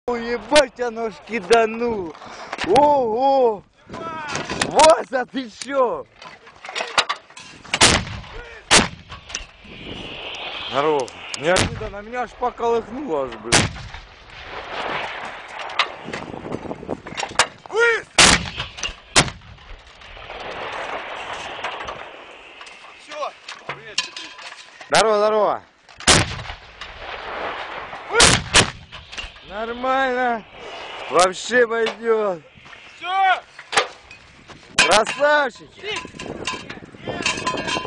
Ебать, оно ж киданул. Ого! Вася, ты чё? Здорово. Неожиданно меня аж поколыхнуло аж, блин. Все. Здорово, здорово. Нормально. Вообще пойдет. Все. Красавчики.